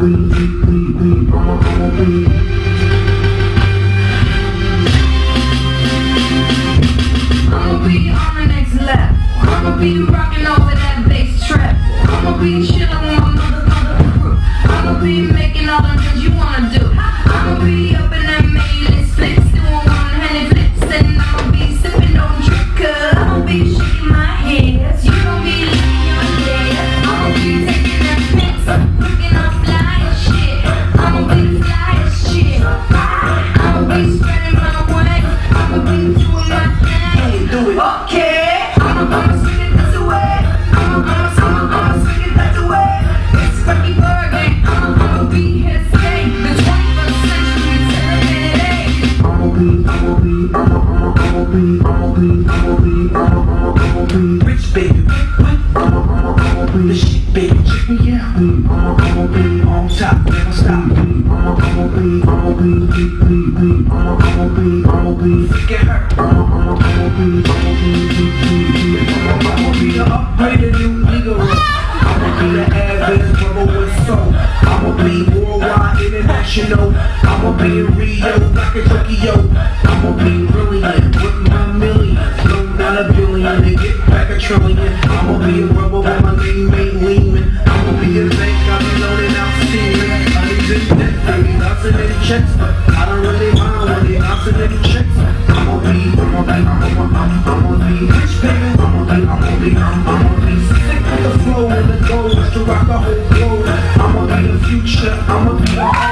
on the next lap. I'ma be rocking over that bass trap. I'ma be chillin' with my mother crew. I'ma be making all the things you wanna do. I'ma be up in that main splits, doing one-handed flips, and I'ma be sipping on drink, 'cause I'ma be shaking my head. You gon' be leaving your head. I'ma be taking that pics, looking all fly as shit. I'ma be the fly as shit. I'ma be spreading my wings. I'ma be doing my thing. Do it. Okay. I'ma swing it this way. I'ma swing it that way. It's Frankie Bergen. I'ma be here to stay. The 21st century today. I'ma be rich baby, the shit baby, check me out. I'ma be on top, never stop. I'ma be forget her. I'ma be the upgraded new Negro. I'ma be the average rebel with soul. I'ma be worldwide, international. I'ma be in Rio, back in Tokyo. I'ma be brilliant with my million. No, not a billion, to get back a trillion. I'ma be a rebel, but my name ain't Lehman. I'ma be a bank, I'll be loading out stealing. I need this debt, baby, bouncing in checks, but I don't really mind when they bouncing in checks. I'ma be rich, baby. I'ma be sick with the flow and the goals to rock the whole globe. I'ma be the future, I'ma be the